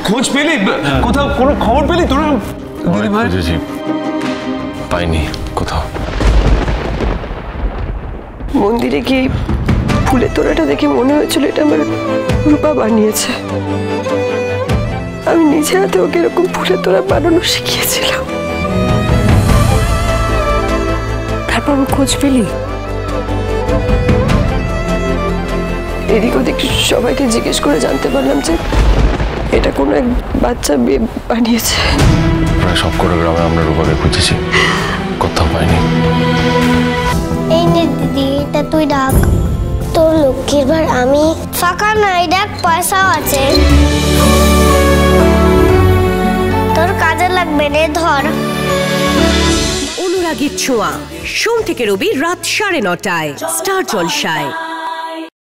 খোঁজ পেলি? কোথাও কোনো খবর পেলি তোরা? দিদি ভাই পাইনি কোথাও। মন্দিরে গিয়ে ফুলের তোড়াটা দেখে মনে হয়েছিল এটা আমার রূপা বানিয়েছে। আমি নিজে হাতে ওকে এরকম ফুলের তোড়া বানানো শিখিয়েছিলাম। তারপর খোঁজ পেলি? এদিক ওদিক সবাইকে জিজ্ঞেস করে জানতে পারলাম যে এটা কোনো এক বাচ্চা মেয়ে বানিয়েছে। প্রায় সবকটা গ্রামে আমরা রূপাকে খুঁজেছি, কোথাও পাইনি। এই নে দিদি, এটা তুই ডাক। তোর লক্ষ্মীর ভার আমি ফাঁকা নাই, ডাক পয়সাও আছে, তোর কাজে লাগবে রে, ধর। অনুরাগের ছোঁয়া, সোম থেকে রবি রাত 9:30টায় স্টার জলসায়।